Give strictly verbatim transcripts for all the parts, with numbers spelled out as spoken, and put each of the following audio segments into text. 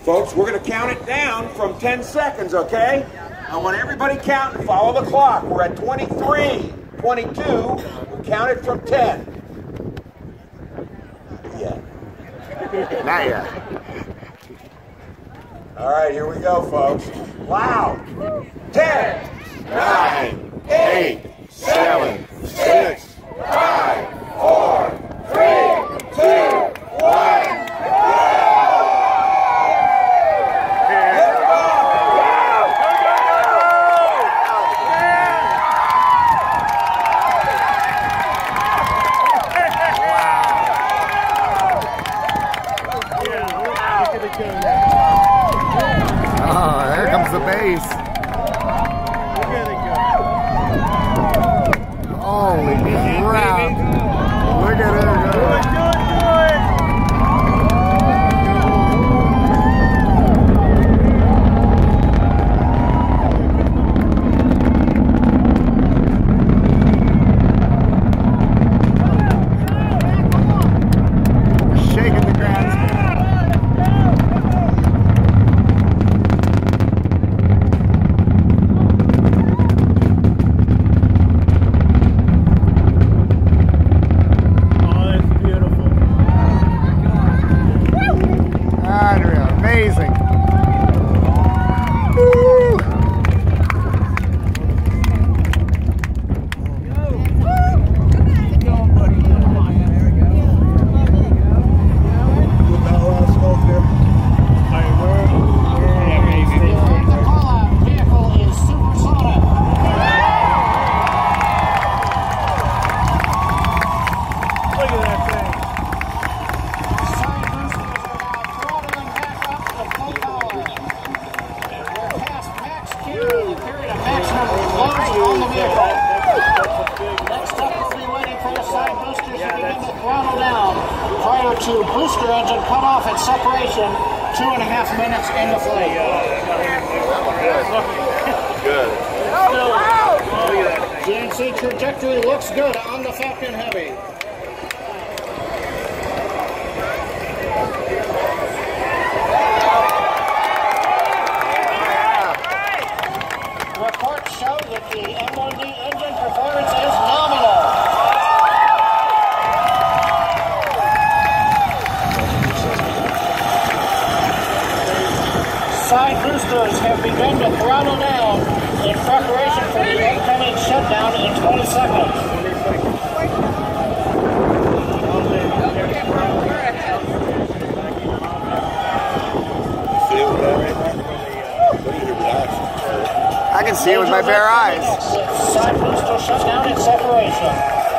Folks, we're going to count it down from ten seconds, okay? I want everybody counting. Follow the clock. We're at twenty-three, twenty-two. We'll count it from ten. Yeah. Not yet. All right, here we go, folks. Loud. ten, nine, eight, seven, six, five, four, three, two, one. Oh, there comes the bass. Holy crap. Look at her go. Shaking the grandstand. Amazing. Woo. On the vehicle. Next up, we'll be waiting for the side boosters to begin to throttle down prior to booster engine cutoff and separation two and a half minutes into flight. Good. G N C trajectory looks good on the Falcon Heavy. Reports show that the M one D engine performance is nominal. Side boosters have begun to throttle down in preparation for the incoming shutdown in twenty seconds. I can see it with my bare eyes. Side booster shutdown and separation.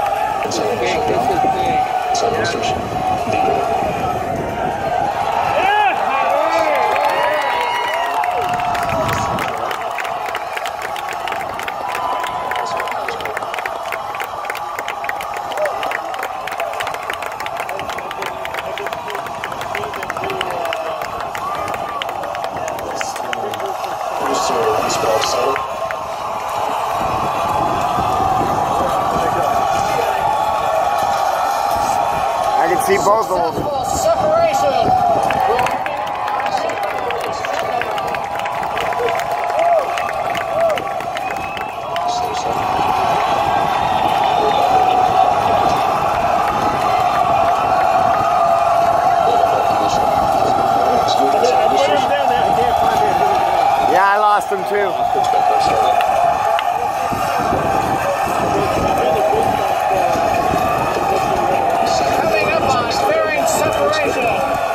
I can see both of them. Separation. Yeah, I lost him too. Coming up on fairing separation.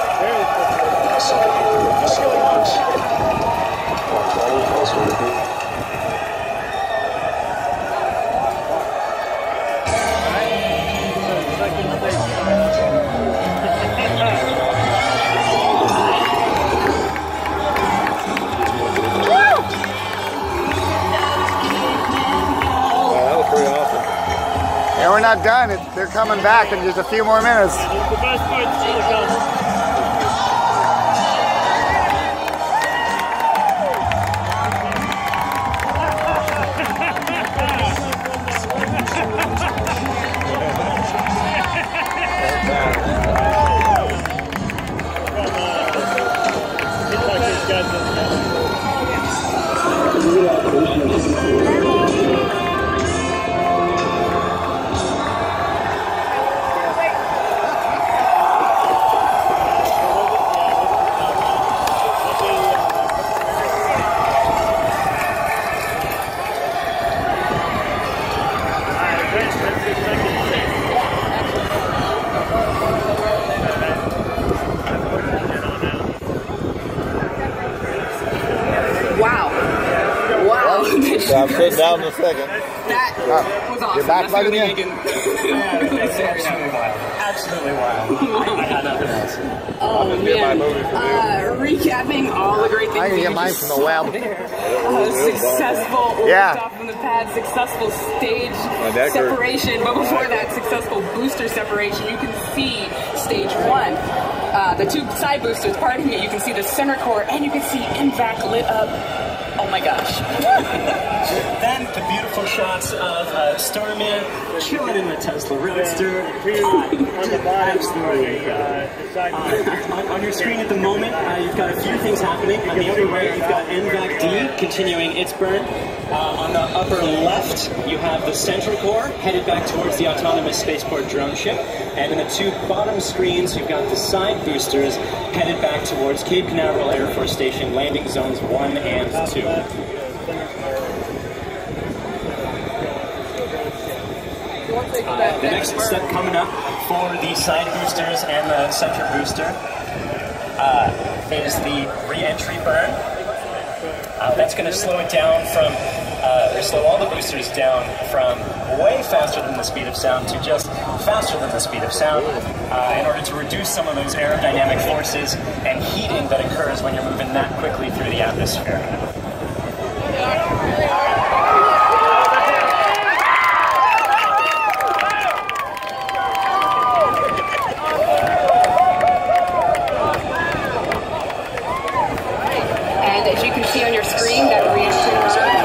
Yeah, we're not done. It, they're coming back in just a few more minutes. The best part is still to come. sit down in a second. That Oh, was awesome. you're back, That's gonna be buddy? again. It's absolutely wild. Absolutely wild. I, I had nothing else. Oh man! Uh, recapping all the great things I can that get you mine just from the saw web. there. Uh, successful Yeah. lift off from the pad, successful stage neck hurts. separation. But before that, successful booster separation. You can see stage one. Uh, the two side boosters parting it. You can see the center core, and you can see M VAC lit up. Oh my gosh. Then the beautiful shots of uh, Starman chilling in the Tesla Roadster. Uh, absolutely. Uh, on, on your screen at the moment, uh, you've got a few things happening. On the upper right, you've got M VAC D continuing its burn. Uh, on the upper left, you have the central core headed back towards the autonomous spaceport drone ship. And in the two bottom screens, you've got the side boosters headed back towards Cape Canaveral Air Force Station, landing zones one and two. Uh, the next step coming up for the side boosters and the center booster uh, is the re-entry burn. Uh, that's going to slow it down from, uh, or slow all the boosters down from way faster than the speed of sound to just faster than the speed of sound uh, in order to reduce some of those aerodynamic forces and heating that occurs when you're moving that quickly through the atmosphere. And as you can see on your screen, that re-entry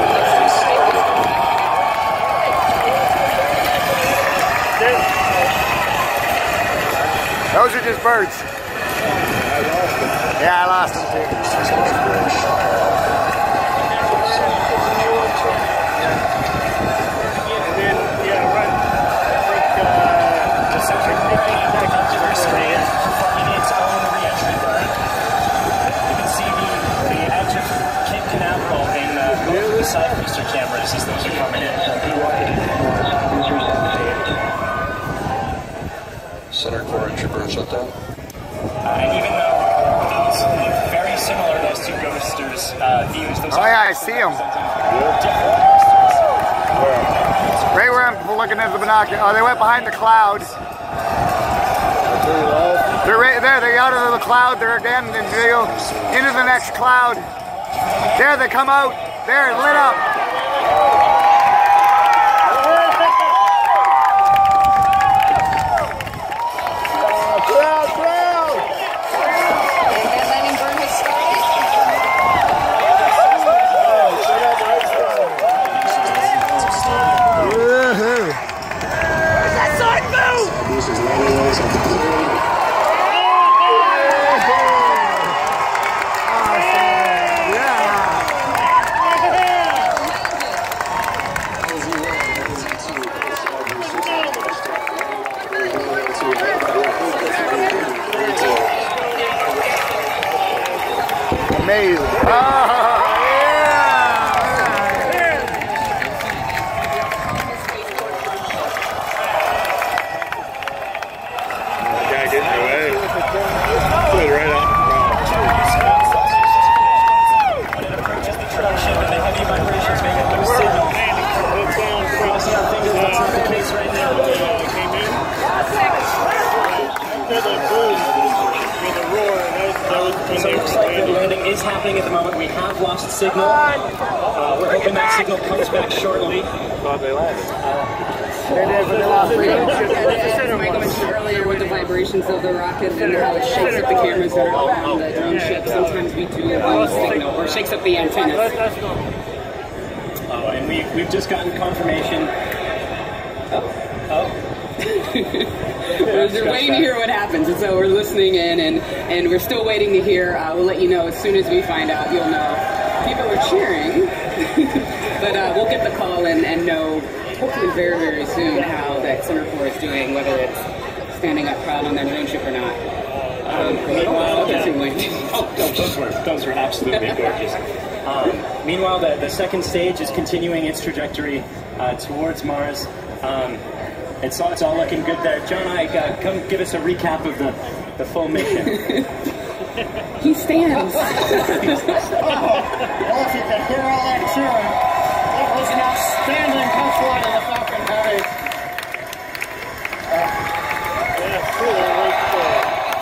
Those are just birds. Yeah, I lost them too. Side booster cameras as those are coming in. Center core entry burn shut down. Uh, and even though these look very similar, those two boosters uh, views, those Oh yeah, I see them. different boosters. Right where I'm looking at the binoculars. Oh, they went behind the cloud. They're right there. They're out of the cloud. They're again in view into the next cloud. There they come out. There, lit up. Crowd, crowd. And landing burn has started. Woohoo. That side move! Amazing. Oh, Gotta get in your way. Put it right on. When it approaches the trail ship and the heavy vibrations make a loose signal. We'll see how things that's not the case right now. Came in. After the boom, with the roar, that, that was when So they it looks like the landing is happening at the moment. We have lost signal. Uh, we're hoping that signal comes back shortly. Thought they landed. As Michael mentioned earlier with the vibrations of the rocket and how it shakes up the cameras that are around the drone ship, sometimes we do lose signal or shakes up the antennas. Oh, and we, we've just gotten confirmation. Oh, oh. We're waiting to hear what happens, and so we're listening in, and, and we're still waiting to hear. Uh, we'll let you know as soon as we find out. You'll know. People are cheering, but uh, we'll get the call and, and know hopefully very, very soon how that center core is doing, whether it's standing up proud on their drone ship or not. Um, Meanwhile, oh, the, oh, those were those were absolutely gorgeous. Um, meanwhile, the, the second stage is continuing its trajectory uh, towards Mars. Um, it's all it's all looking good there. John, I uh, come give us a recap of the the full mission. He stands. Oh, well, if you could hear all that cheering, it was was an outstanding test flight of the Falcon Heavy. Yeah, cool. I like that.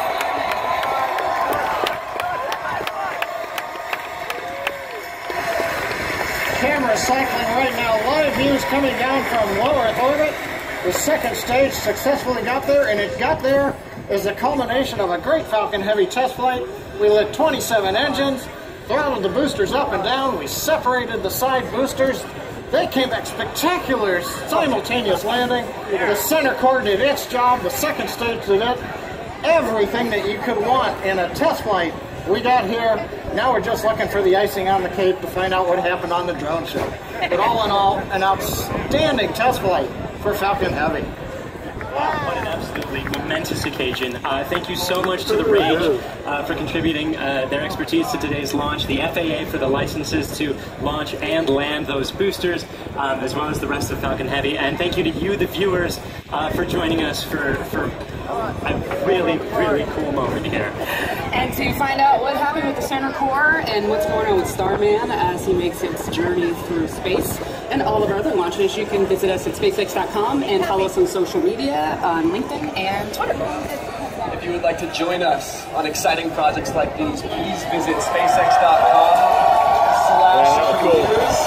Camera cycling right now. Live views coming down from low Earth orbit. The second stage successfully got there, and it got there as the culmination of a great Falcon Heavy test flight. We lit twenty-seven engines, throttled the boosters up and down. We separated the side boosters. They came back spectacular simultaneous landing. The center core did its job. The second stage did it. Everything that you could want in a test flight, we got here. Now we're just looking for the icing on the cake to find out what happened on the drone show. But all in all, an outstanding test flight for Falcon Heavy. Wow, what an absolutely momentous occasion. Uh, thank you so much to the Rage uh, for contributing uh, their expertise to today's launch, the F A A for the licenses to launch and land those boosters, um, as well as the rest of Falcon Heavy. And thank you to you, the viewers, uh, for joining us for, for a really, really cool moment here. And to find out what happened with the center core and what's going on with Starman as he makes its journey through space and all of our other launches, you can visit us at spacex dot com and follow us on social media on LinkedIn and Twitter. If you would like to join us on exciting projects like these, please visit spacex dot com slash careers.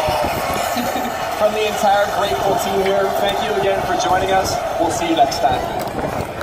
From the entire grateful team here, thank you again for joining us. We'll see you next time.